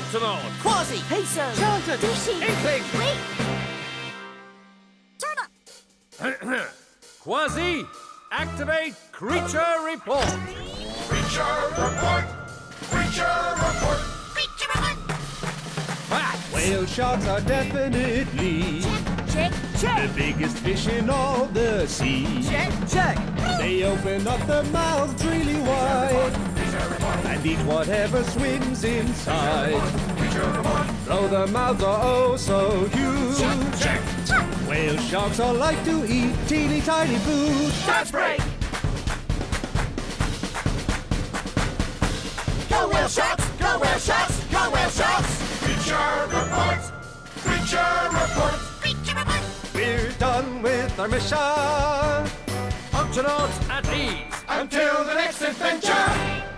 Octonaut! Quasi! Peso! Charlton! Dishy! Inkling! Wait! Turtle! Quasi, activate Creature Report! Creature report! Creature report! Creature report! Facts! Whale sharks are definitely Check, check! the biggest fish in all the sea. Check, check! They open up their mouths really wide and eat whatever swims inside. Though their mouths are oh so huge, Check! whale sharks all like to eat teeny tiny food. Dance break! Go whale sharks! Go whale sharks! Go whale sharks! Creature report! Creature report! Creature report! We're done with our mission. Octonauts at ease! Until the next adventure!